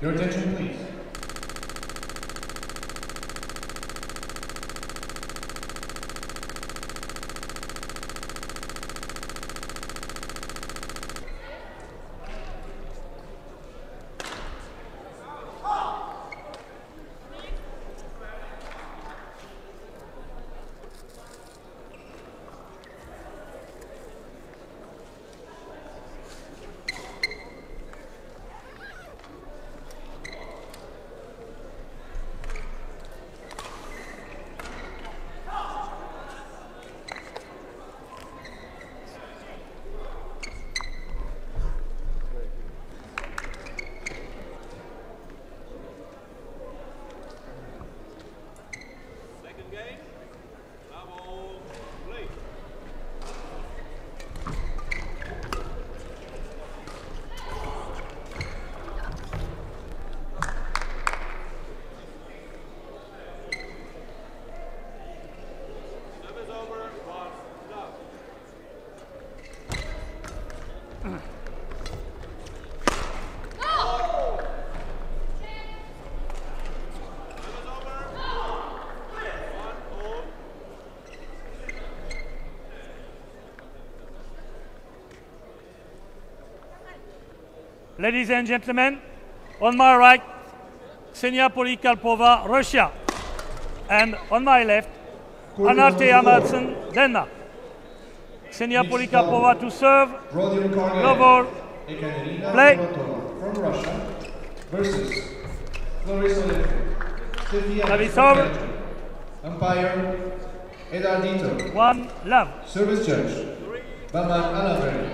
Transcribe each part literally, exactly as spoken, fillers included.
Your attention, please. Ladies and gentlemen, on my right, Ksenia Polikarpova, Russia. And on my left, Thea Madsen, Denmark. Ksenia Polikarpova to serve, Global, play. From Russia versus Service over. Umpire, R thirty-two. One love. Service judge, Baman Alaveri.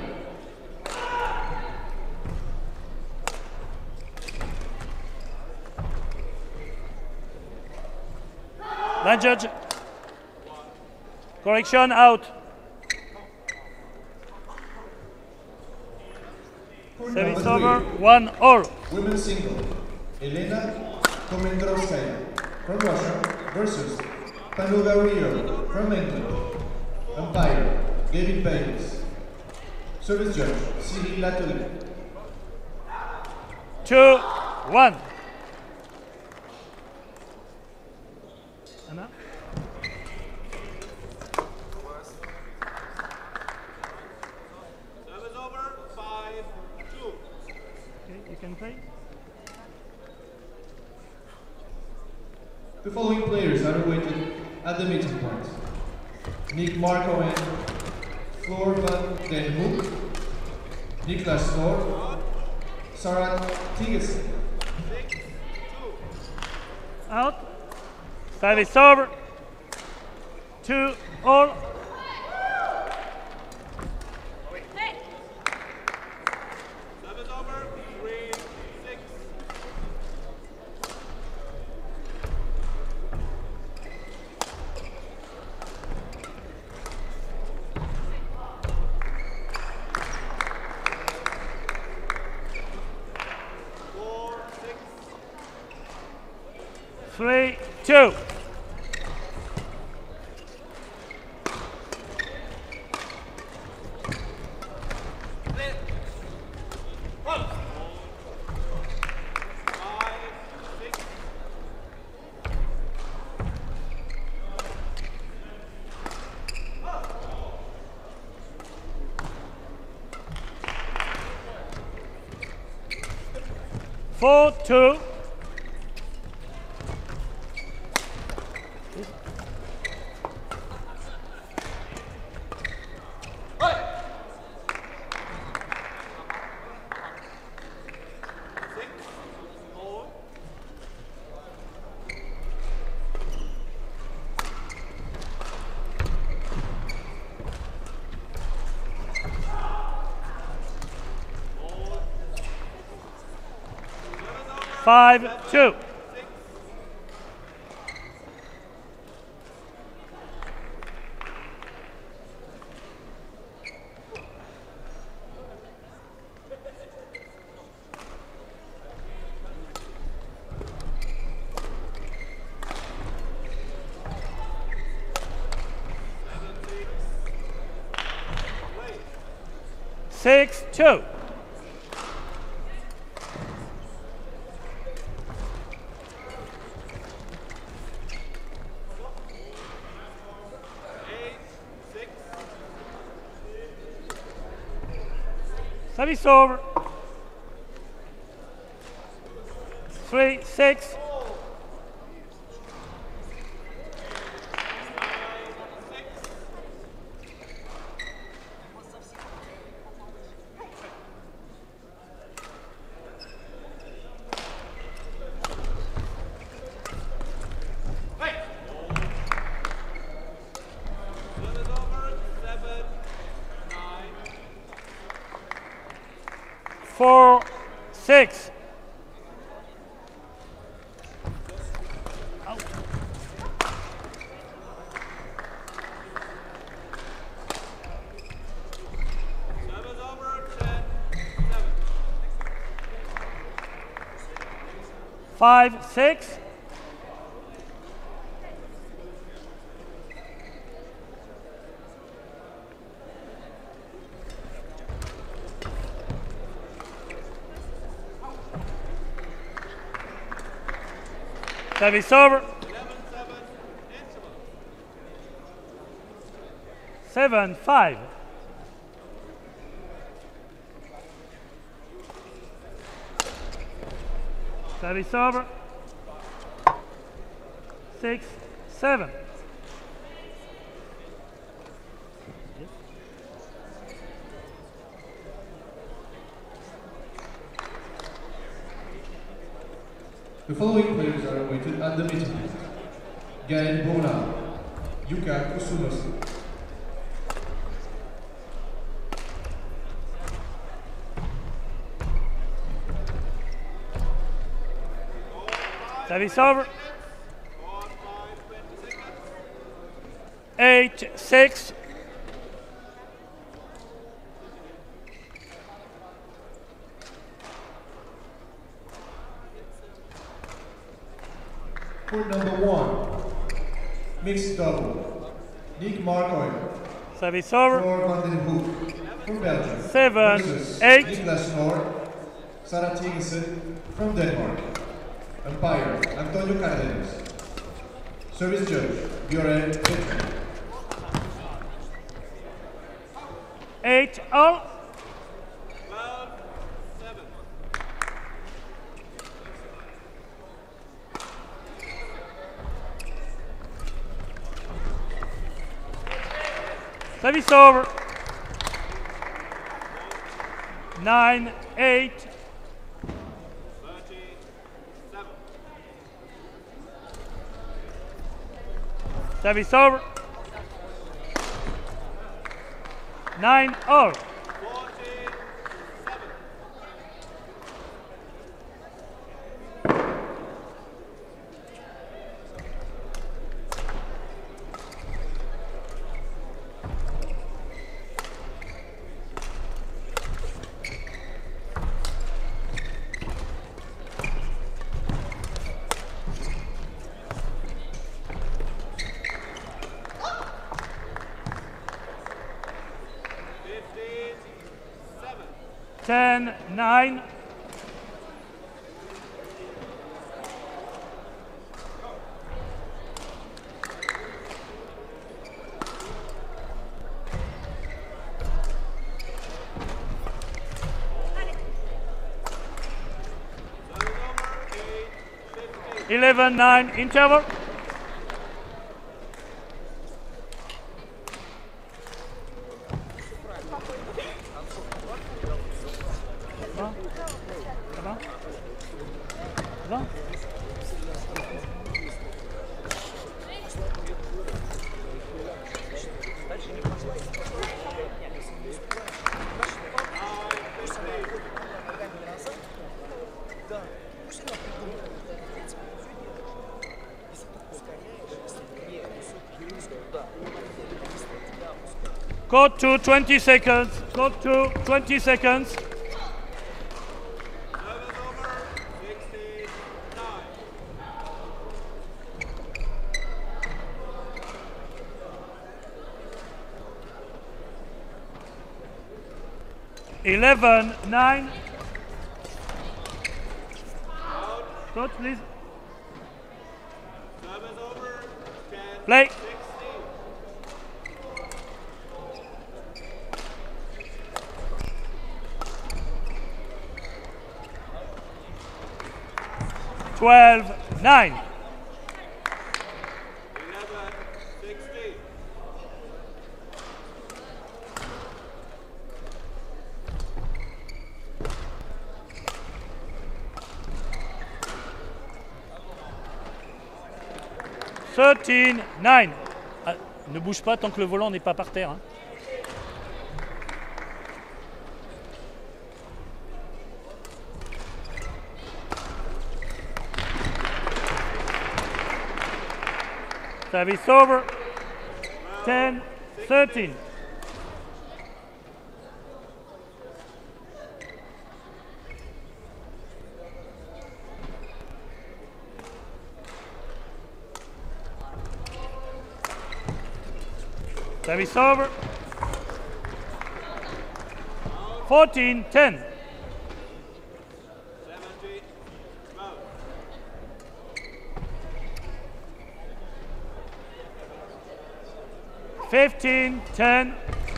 Line judge. Correction out. Service over, one all. Women's single, Elena Komendrovskaya from Russia versus Panuga Rio from England. Umpire, David Baines. Service judge, Cyril Latoulet. Two, one. Anna? Service over, five, two. Okay, you can play. The following players are awaited at the meeting point. Nick Marco and Floor van den Hoek, Niklas Thor, Sarah Tigesen. Out. Service over. Two all. Service over, three, six. Four, six. Three, two. Four, two. Five, two. Six, two. Service over. Three, six. Four, six. Out. Service over, ten, seven. Five, six. Service over. Seven, five. Service over. Six, seven. The following players are awaited at the meeting. Gael Bona, Yuka Kusunosu. Service over. Eight, six. Court number one, mixed double. Nick Marcoy, Service over. Floor van den Hoek from Belgium. Seven, versus eight. Niklas Noor, Sarah Tigesen from Denmark. Umpire, Antonio Corrales. Service judge, Bjorn Petri. Eight, all. twelve, seven. Service over. Nine, eight. thirty-seven. Service over. Nine, all. forty-seven. Ten, nine. Eleven, nine, interval. Go to twenty seconds. Go to twenty seconds. Service over, sixty-nine. Eleven, nine. Coach, please. Service over, ten, Play. sixteen. twelve nine. eleven sixteen. thirteen nine. Ah, ne bouge pas tant que le volant n'est pas par terre. Hein. Service over. ten thirteen. Service over. fourteen ten. seventeen twelve. fifteen ten.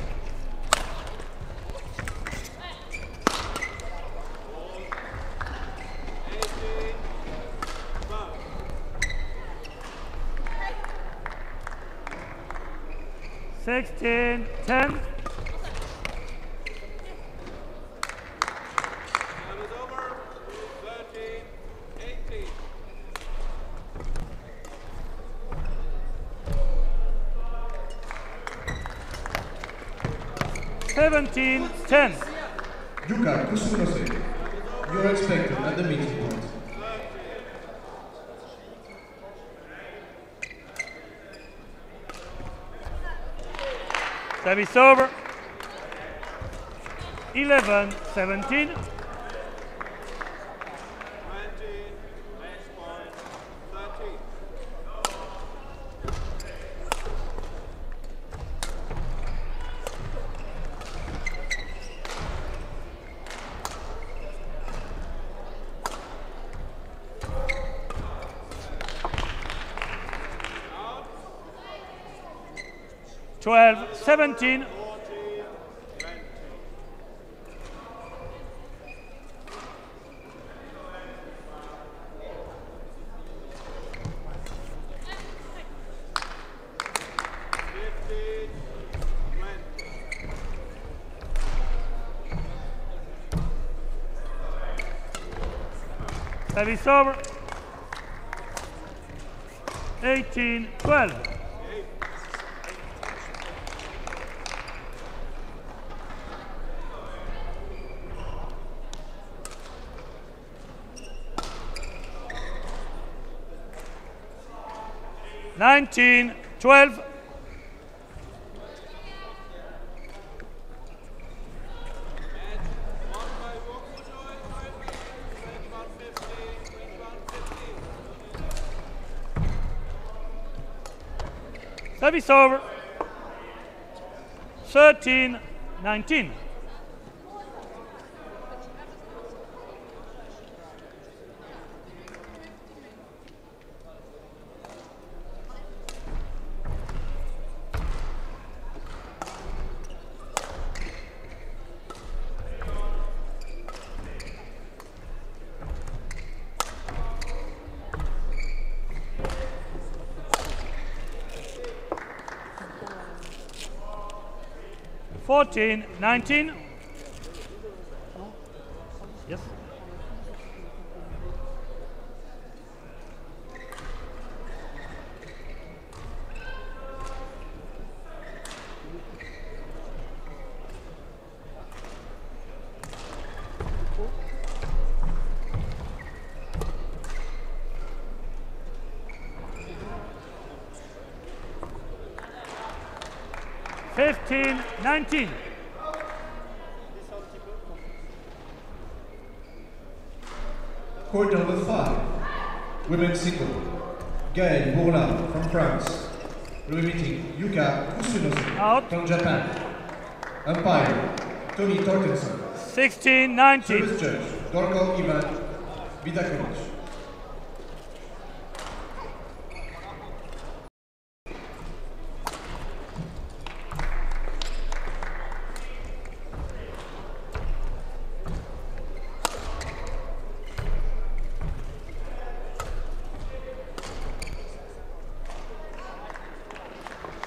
eighteen twelve. sixteen ten. Time is over. thirteen eighteen. seventeen ten. Yuka Kusunose, you're expected at the meeting point. Service over. eleven seventeen. twenty. Match point. thirteen. twelve seventeen. fourteen twenty. fifteen twenty. Service over. eighteen twelve. nineteen twelve. Service over. thirteen nineteen. fourteen nineteen. Yes. fifteen nineteen. Court number five, women's single. Gaël Bourla from France. Remitting Yuka Kusunose Out. from Japan. Umpire, Tony Torkenson. sixteen nineteen. Service judge, Dorko Ivan Vidakovic.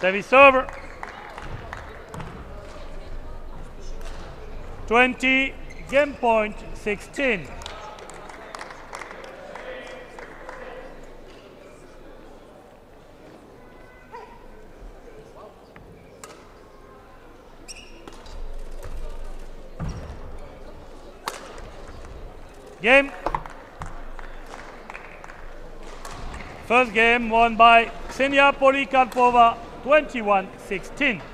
Service over. twenty, game point sixteen. Game. First game won by Ksenia Polikarpova, twenty-one sixteen.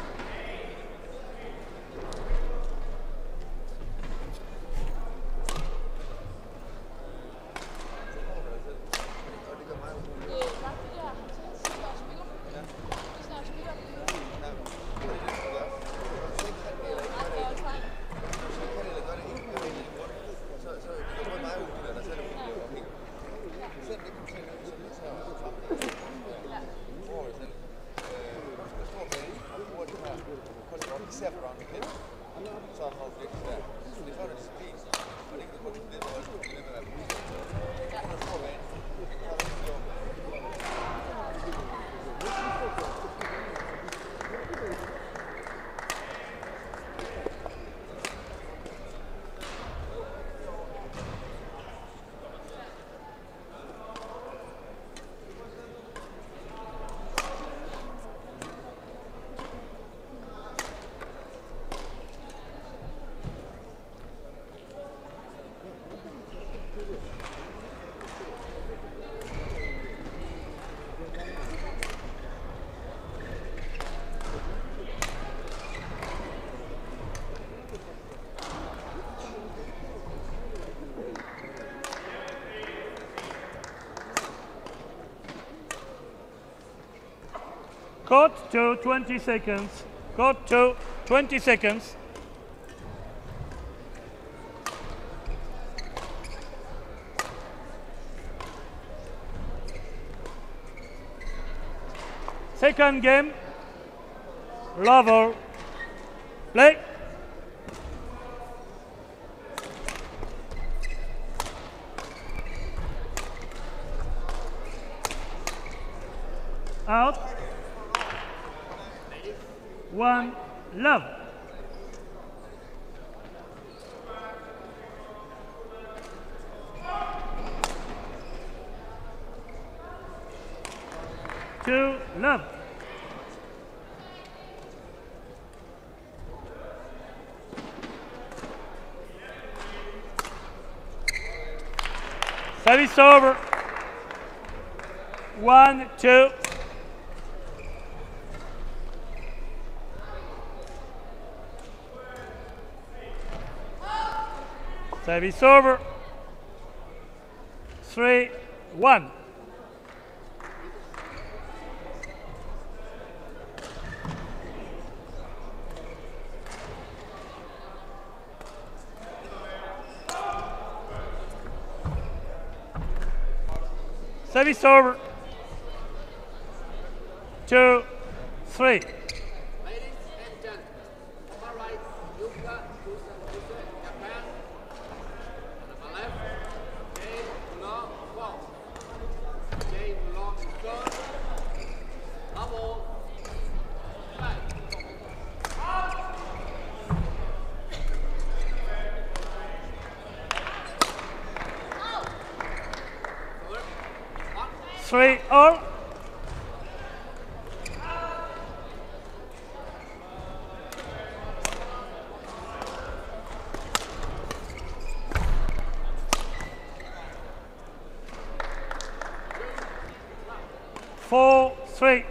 Court to twenty seconds. Court to twenty seconds. Second game. Level. Play. Out. One, love. Two, love. Service over. One, two. Service over. Three, one. Service over. Two, three. Three all. Four, three.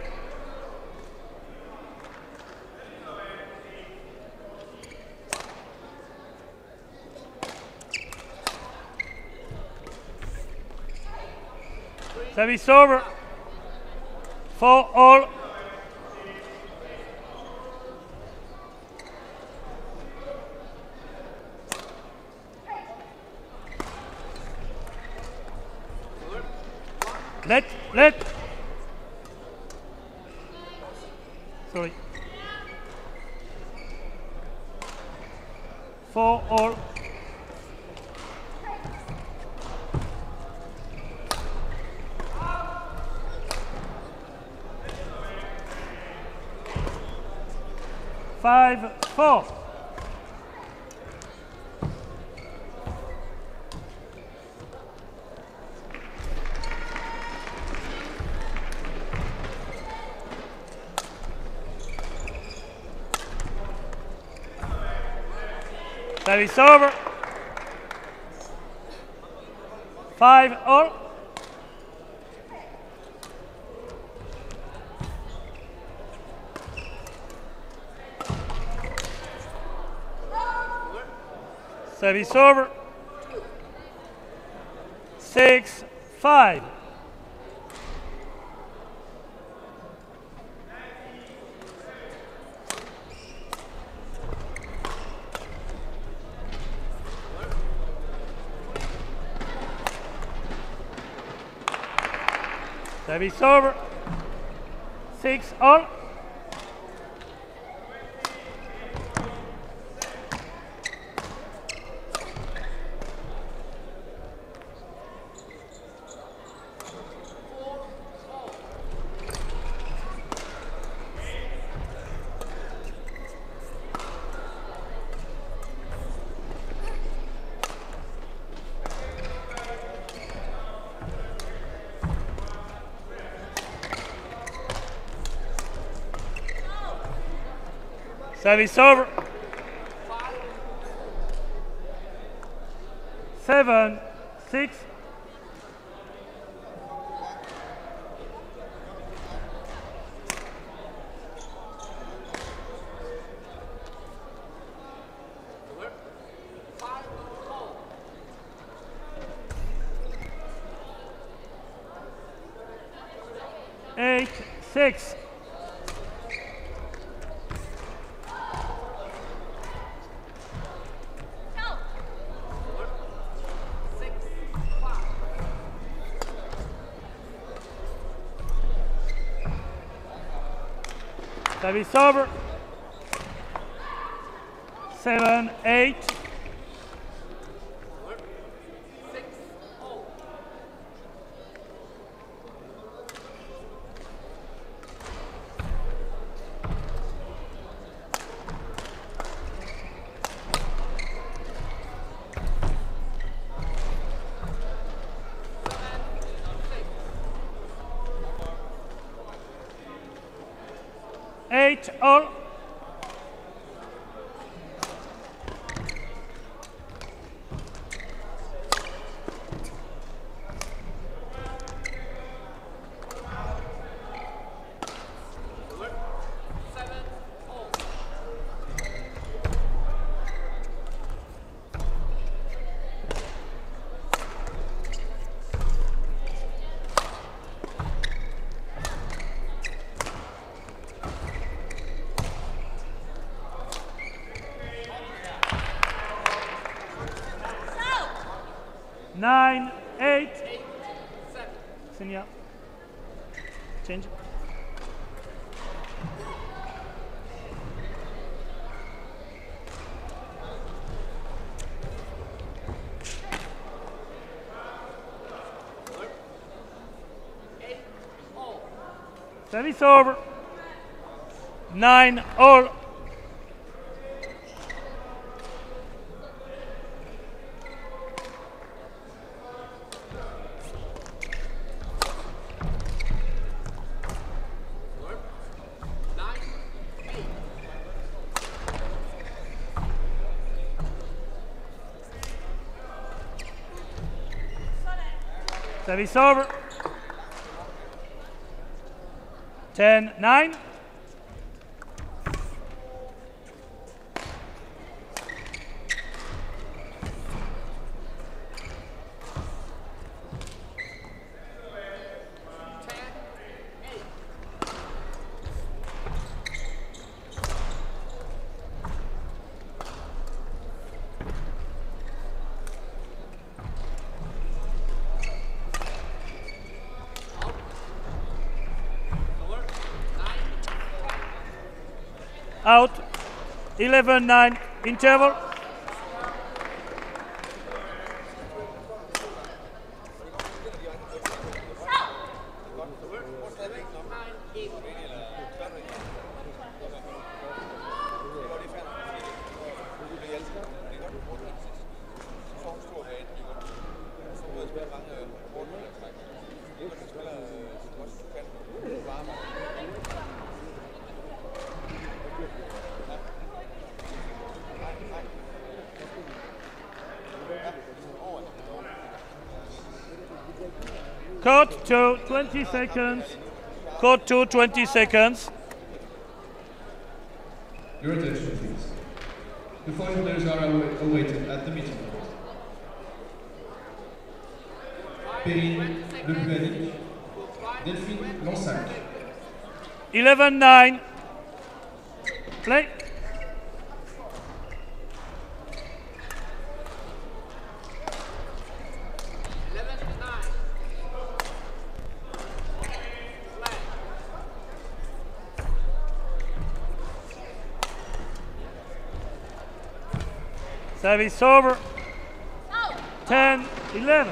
Service over. Four all. Let, let. Sorry. Four all. five, four. Service over. Five all. Service over. Six, five. Service over. Six all. Service over. Seven, six. Eight, six. Service over. Seven, eight. Eight all. Nine, eight. Ksenia. Change. Service over. Nine all. Service over. Ten, nine. Out. eleven, nine. Interval. Court two, twenty seconds. Court two, twenty seconds. Your attention, please. The following players are awa- awaited at the meeting point. Perrine Lebuanic, Delphine Lansac. eleven nine. Play. Service over. ten eleven.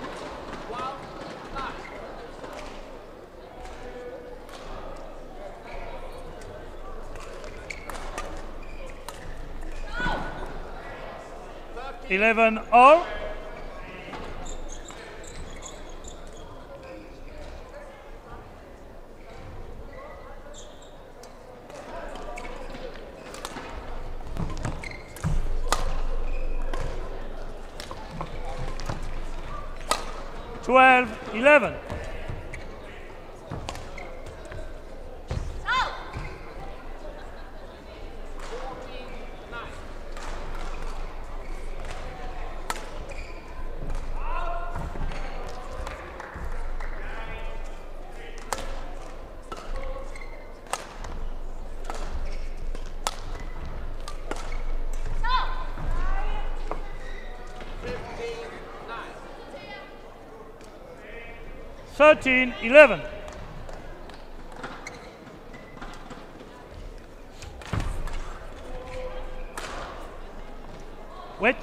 eleven all. twelve eleven. thirteen eleven. Wait.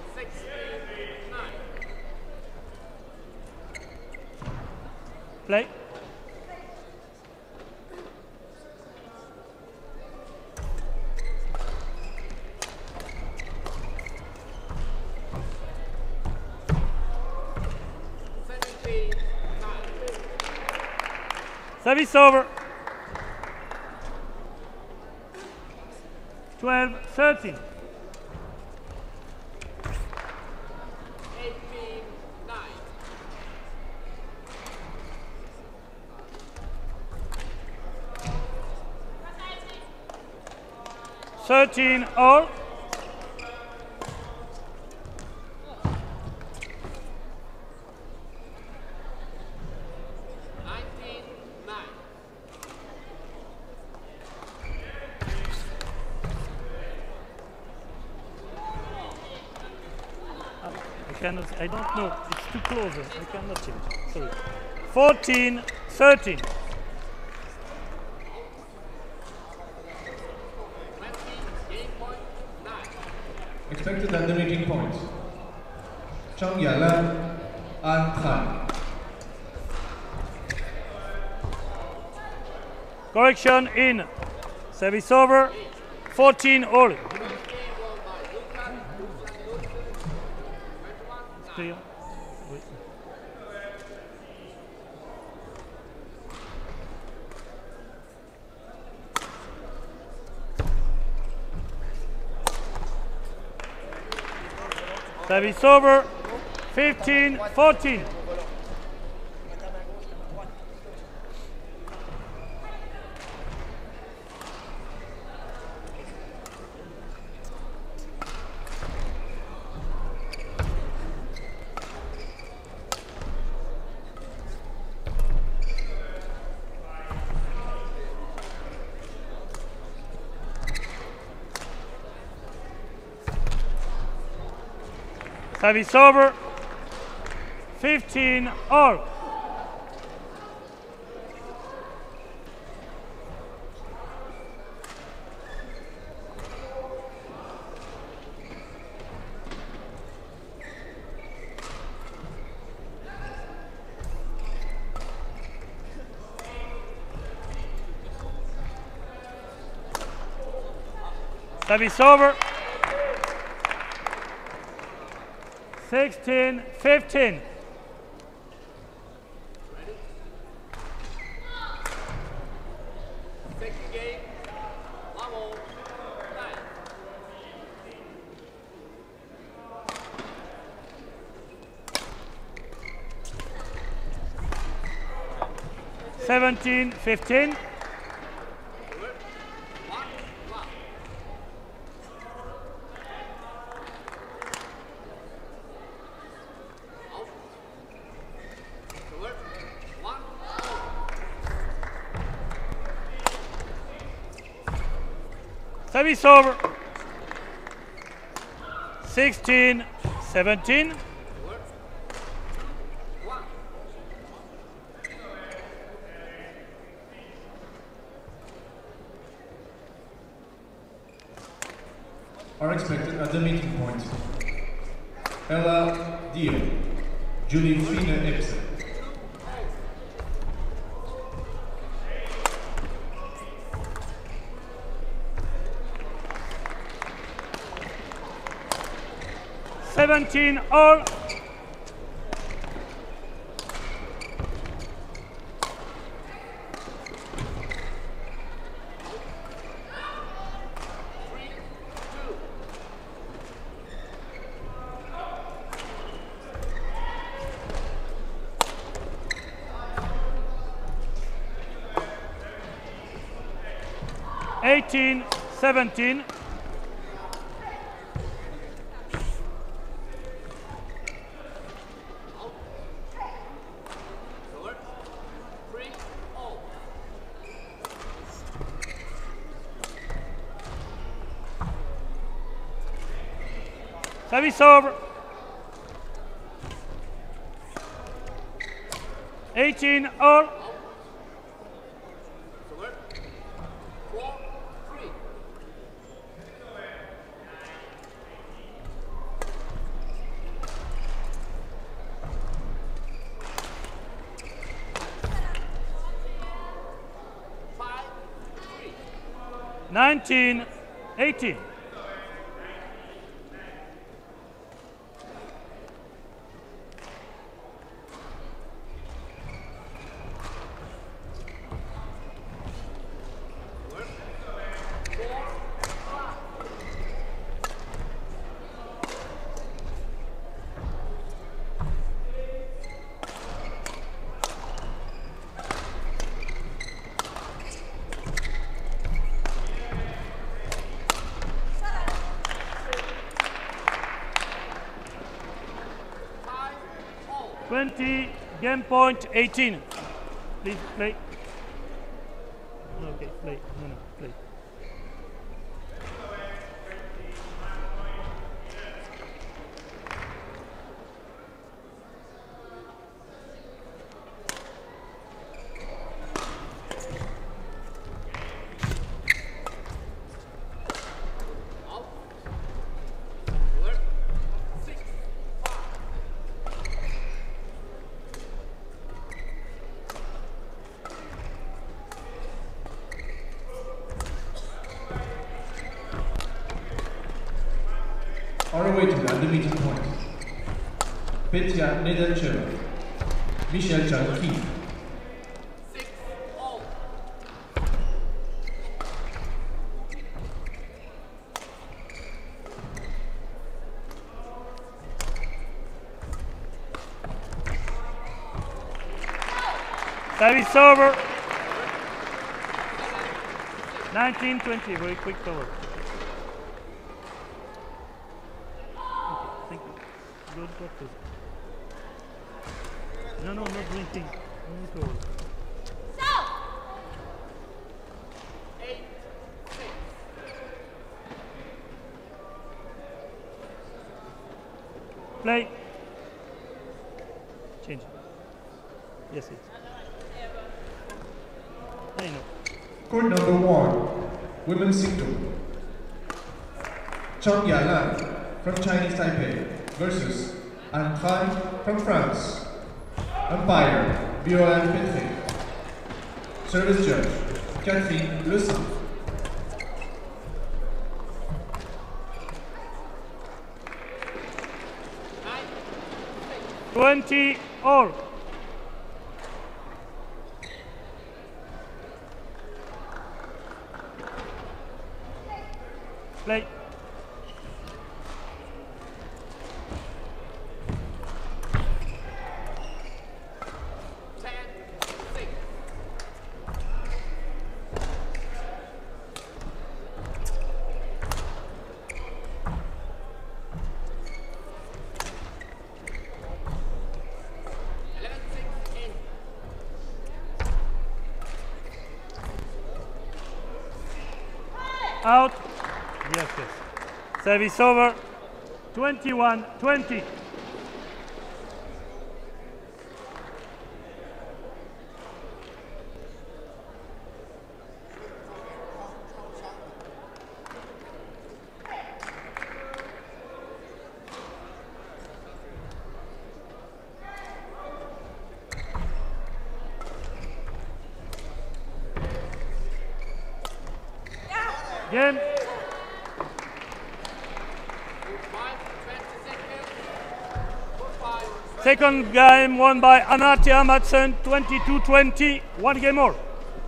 Play. Service over. twelve thirteen. thirteen all. I cannot, I don't know, it's too close, I cannot change, sorry. fourteen thirteen. Expected at the meeting point. Chang Yalan, An Khan. Correction in. Service over. fourteen all. Clear. Oui. Service over. fifteen fourteen. Service over. fifteen all. Service over. sixteen fifteen. seventeen fifteen. Service over. sixteen seventeen. Are expected at the meeting point. Ella Dio, Julie Fine Epson. seventeen all. eighteen seventeen. Service over. eighteen all. nineteen eighteen. twenty, game point eighteen. Please play. Okay, play. No, no, play. Are awaited at the meeting point. Petya Nedelcheva, Michel Chalki. Six all. Service over. nineteen twenty, very quick over. Good practice. No, no, not drinking. Only to all. Eight, six. Play. Change. Yes, it. I know. Court number one, women's single. Chong Yalan from Chinese Taipei versus Anne Khai from France. Umpire, Bioan Petri. Service judge, Catherine Le Saint. twenty all. Play. Out. Yes, yes. Service over. twenty-one twenty. Game. Second game won by Anna Thea Madsen, twenty-two twenty. One game more.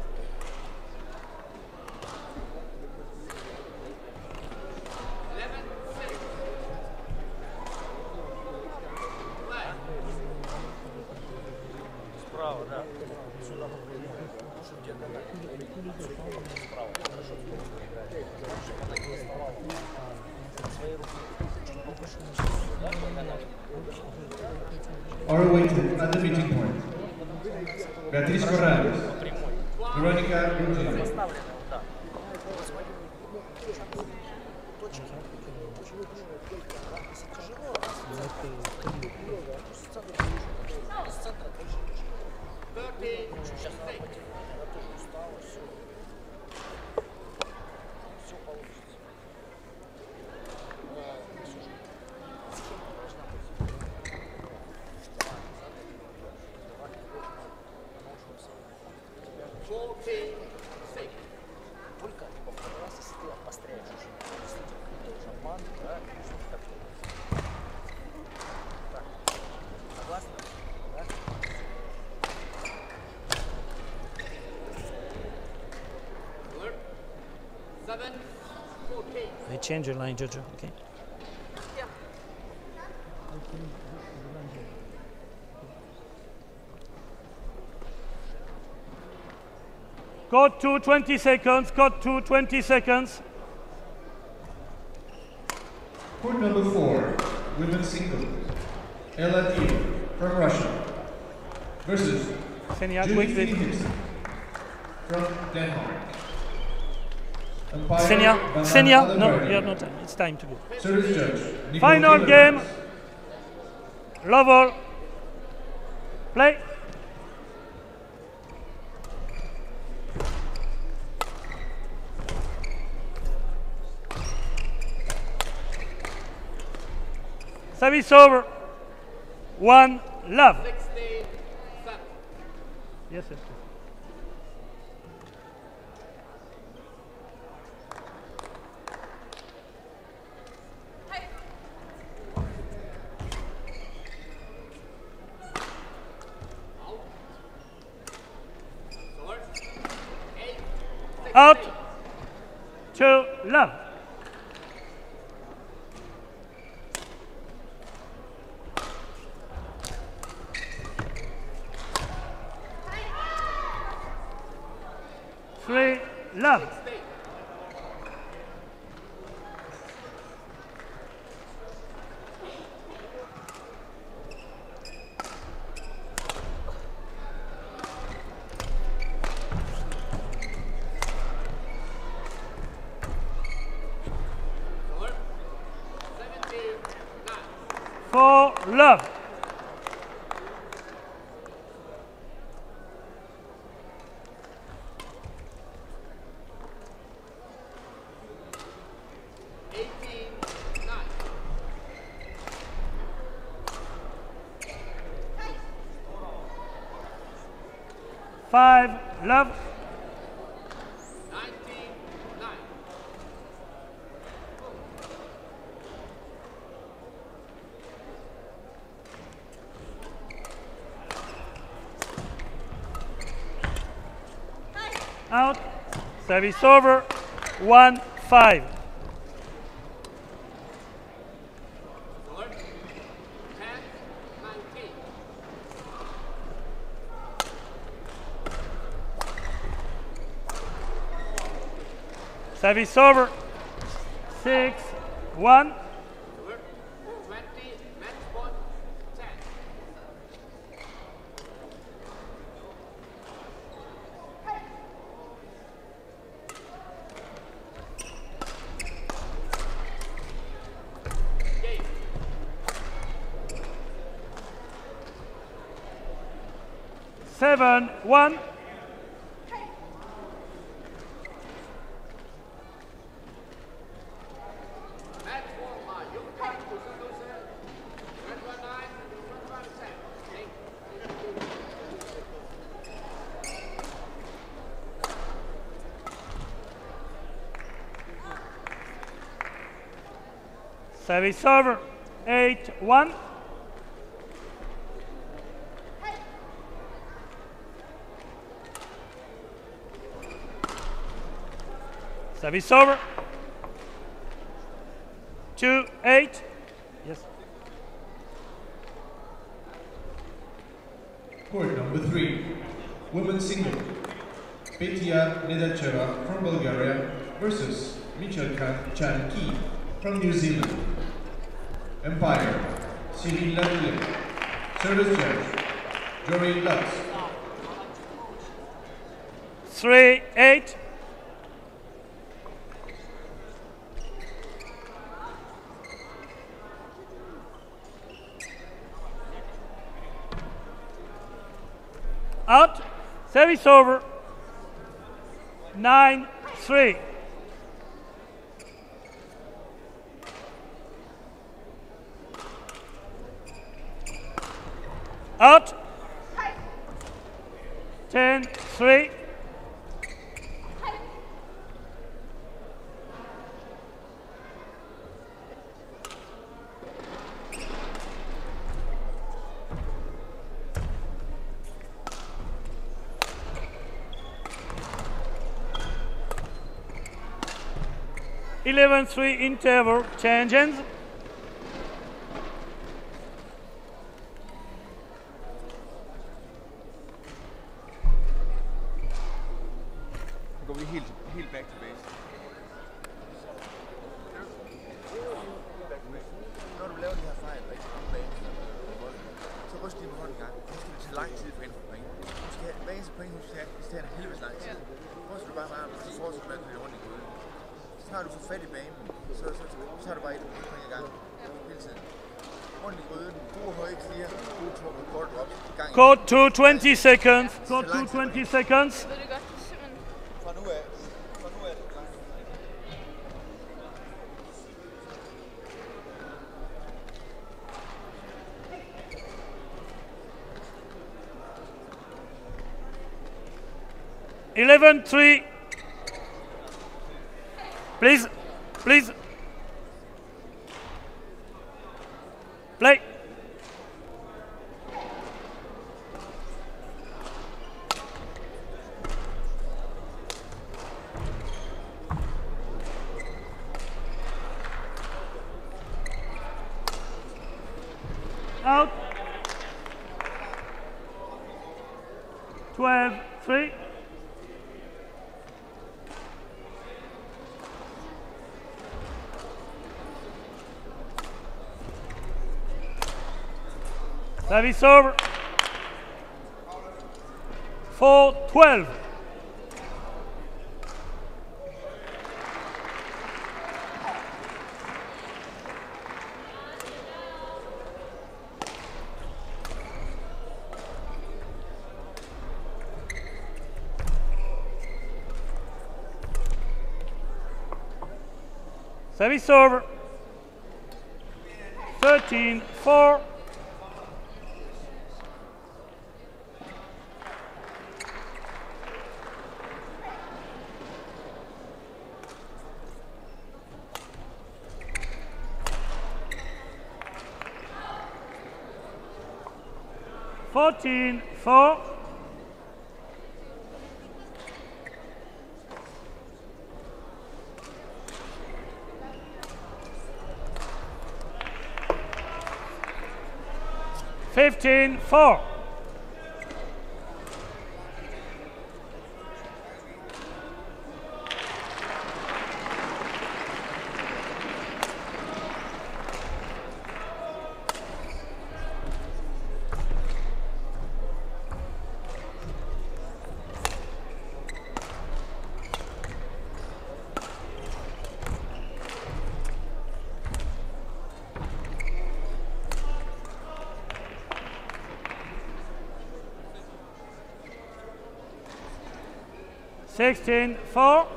Are awaited at the meeting point. Beatriz Corrales, Veronica Vignes. They change your line, Jojo. Okay. Code to twenty seconds. Code to twenty seconds. Court number four, women's singles. Ella D from Russia versus Ksenia, Julie quickly. Vignes from Denmark. Umpire Ksenia, Waran Ksenia, no, Leverdez. you have no time. It's time to go. Service judge. Nicole Final Leverdez. game. Level. Play. Service over. One love. sixty-seven. Yes, yes. Out. Two love. Three love. Four love. Five love. ninety-nine. Out. Service over. One five. Score. ten nineteen. Service over. Six one. Score. twenty. Match point. ten. seven, one. Match one, my young country, twenty-one nine, twenty-one ten. Service over, eight, one. Service over. Two, eight. Yes. Court number three, women's single. Thea Madsen from Bulgaria versus Imogen Ki from New Zealand. Empire, Cwalina. Service judge, Jory Lutz. Three, eight. Out. Service over. Nine, three. Out. Ten, three. Eleven, three interval changes. Går vi helt, helt back to base. Når du laver de her fejl, og ikke kommer bag, så ryst lige på hånden en gang. Så skal det tage lang tid for at få point. Du skal have hver eneste point, du skal have, det skal have en helvedes lang tid. Fortsæt du bare med armen, så fortsætter du med at køre rundt i gryden. Så snart du får fat i banen, så, så, så, så har du bare et point i gang. Hele tiden. Rundt i gryden, gode høje clear, gode top og kort drop. Code to twenty seconds. Code to twenty seconds. Ved du godt, det er simpelthen... Fra nu af, fra nu af er det klar. Eleven, three. Please, please. Play. Out. Twelve, three. Service over. Four, twelve. Service over. Thirteen, four. Fourteen, four. Fifteen, four. sixteen four.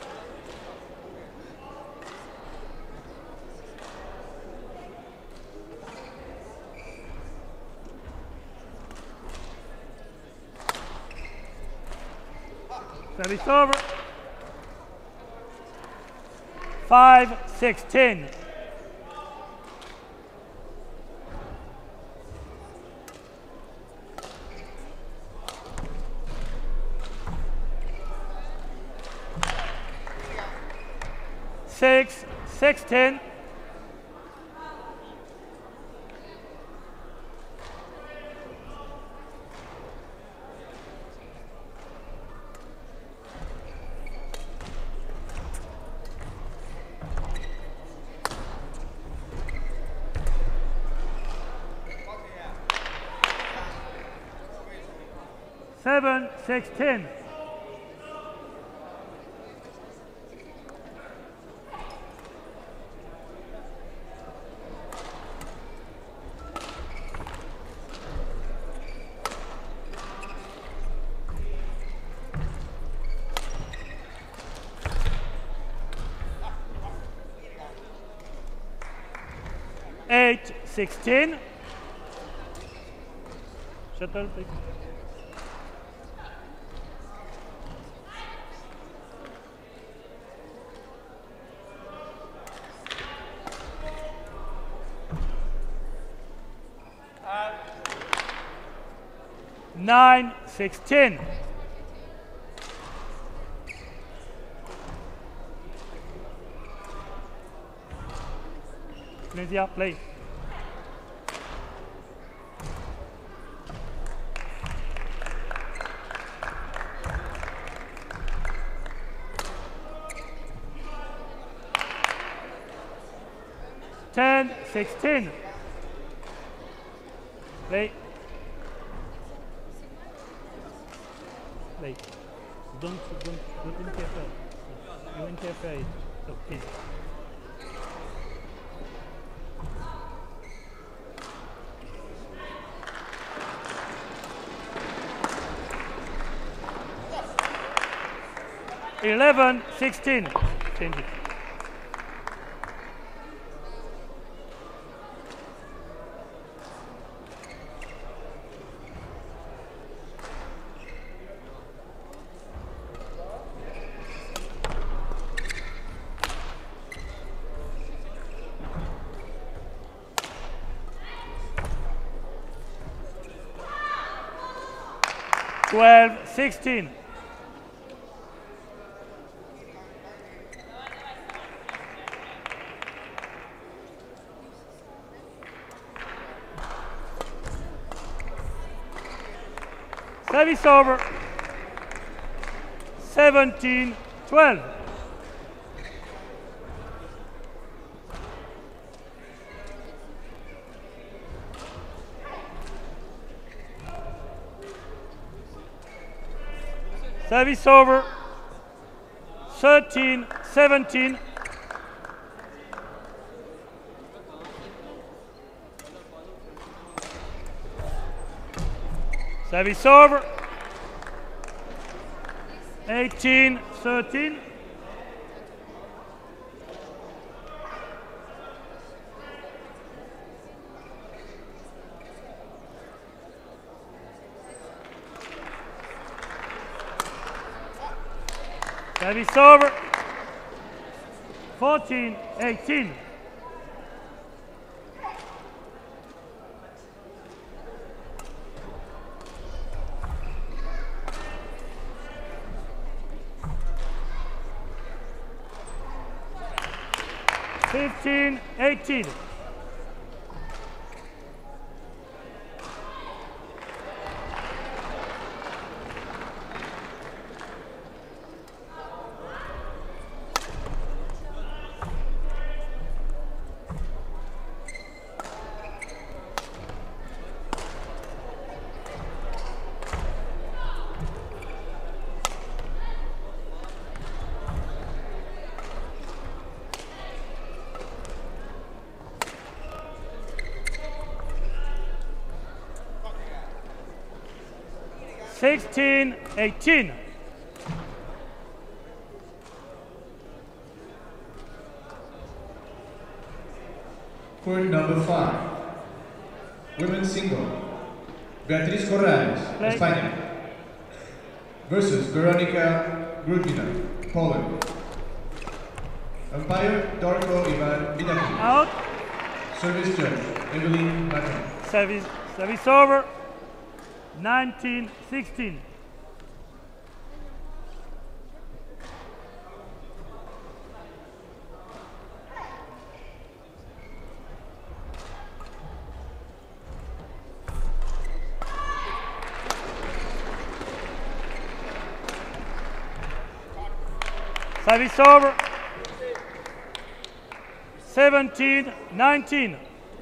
Service over. five sixteen. six sixteen. seven sixteen. eight sixteen. Shuttle, please. nine sixteen. Ksenia, play. ten sixteen. Play. Play. Don't, don't, don't interfere. You interfere. So, please. eleven sixteen. Change it. twelve sixteen. Service over. seventeen twelve. Service over. thirteen seventeen. Service over. eighteen thirteen. Service over. fourteen eighteen. fifteen eighteen. sixteen eighteen. Court number five. Women's single. Beatriz Corrales, Play. España. Versus Veronika Grudina, Poland. Umpire Darko Ivan Vidaki. Out. Service judge Evelyn Maton. Service, service over. nineteen sixteen. Service over. seventeen nineteen.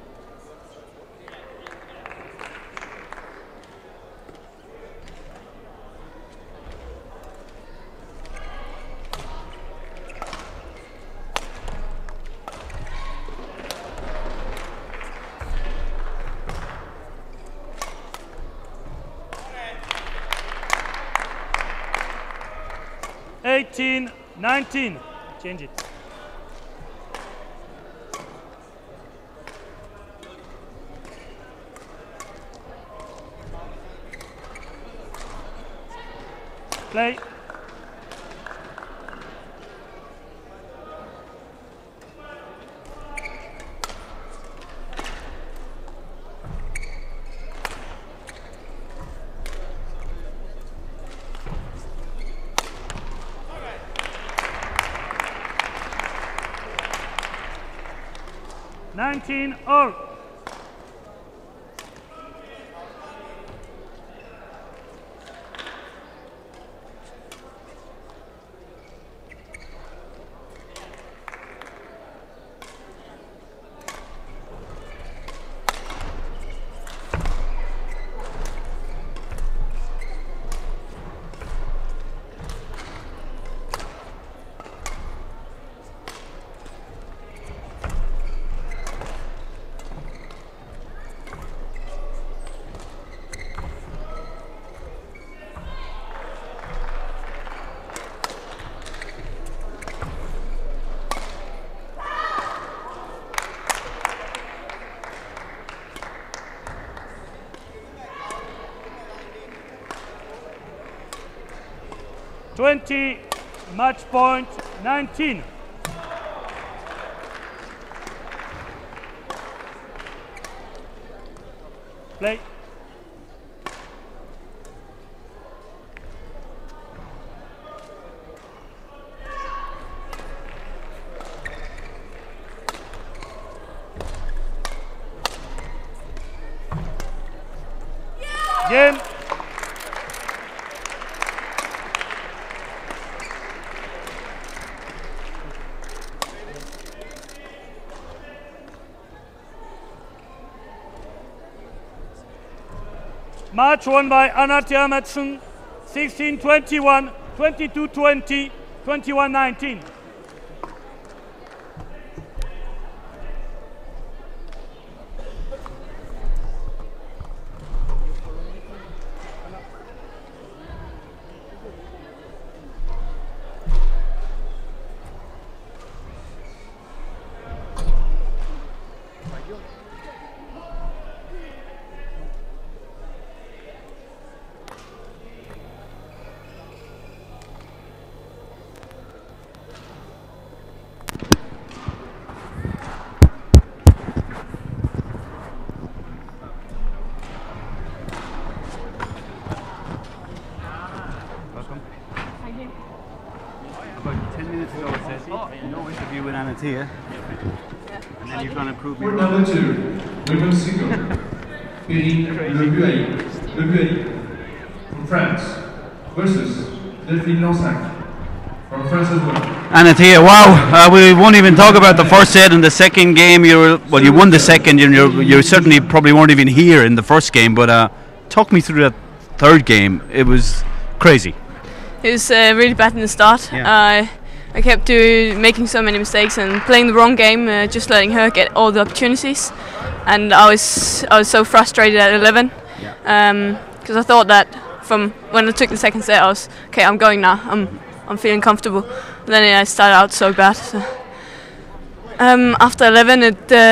eighteen nineteen. Change it. Play. nineteen all. twenty, match point nineteen. Play. Game. Match won by Thea Madsen, sixteen twenty-one, twenty-two twenty, twenty-one nineteen. Here, and then you're going to prove me Court wrong. number two, women's single. Perrine Lebuailly from France versus Delphine Lansac from France as well. Thea, wow, uh, we won't even talk about the first set and the second game. You were, well, you won the second, and you you certainly probably weren't even here in the first game. But uh, talk me through that third game. It was crazy. It was uh, really bad in the start. Yeah. Uh, I kept do, making so many mistakes and playing the wrong game, uh, just letting her get all the opportunities. And I was I was so frustrated at eleven, because Yeah. um, I thought that from when I took the second set, I was okay. I'm going now. I'm I'm feeling comfortable. And then I started out so bad. So. Um, after eleven, it uh,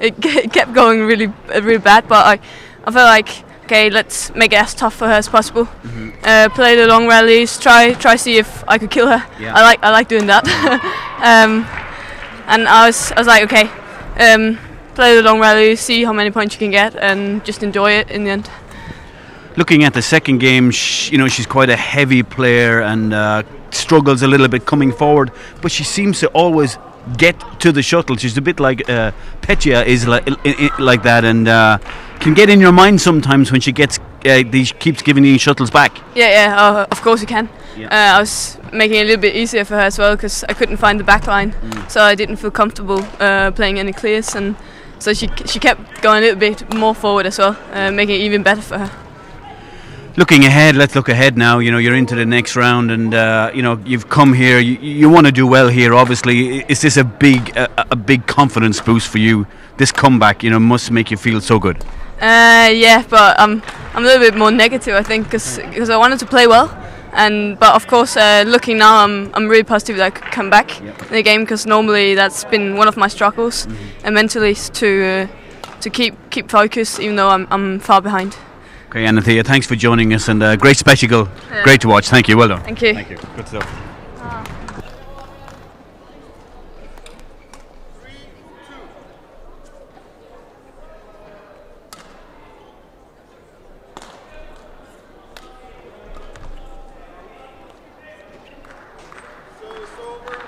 it, it kept going really really bad. But I I felt like, okay, let's make it as tough for her as possible. Mm-hmm. uh, play the long rallies, try try see if I could kill her. Yeah. I like I like doing that. um, and I was I was like, okay, um, play the long rallies, see how many points you can get, and just enjoy it in the end. Looking at the second game, sh you know, she's quite a heavy player and uh, struggles a little bit coming forward, but she seems to always get to the shuttle. She's a bit like uh, Petya is like like that, and uh, can get in your mind sometimes when she gets uh, these keeps giving these shuttles back. Yeah, yeah, uh, of course you can. Yeah. Uh, I was making it a little bit easier for her as well because I couldn't find the back line, mm. so I didn't feel comfortable uh, playing any clears, and so she she kept going a little bit more forward as well, uh, making it even better for her. Looking ahead, let's look ahead now. You know, you're into the next round, and uh, you know you've come here. You, you want to do well here. Obviously, is this a big, a, a big confidence boost for you? This comeback, you know, must make you feel so good. Uh, yeah, but um, I'm a little bit more negative, I think, because because I wanted to play well, and but of course, uh, looking now, I'm I'm really positive that I could come back yep. in the game, because normally that's been one of my struggles, mm-hmm. and mentally to uh, to keep keep focus, even though I'm I'm far behind. Okay, Anna Thea, thanks for joining us, and uh, great spectacle, yeah. Great to watch. Thank you, well done. Thank you. Thank you. Good stuff. Ah. So it's over.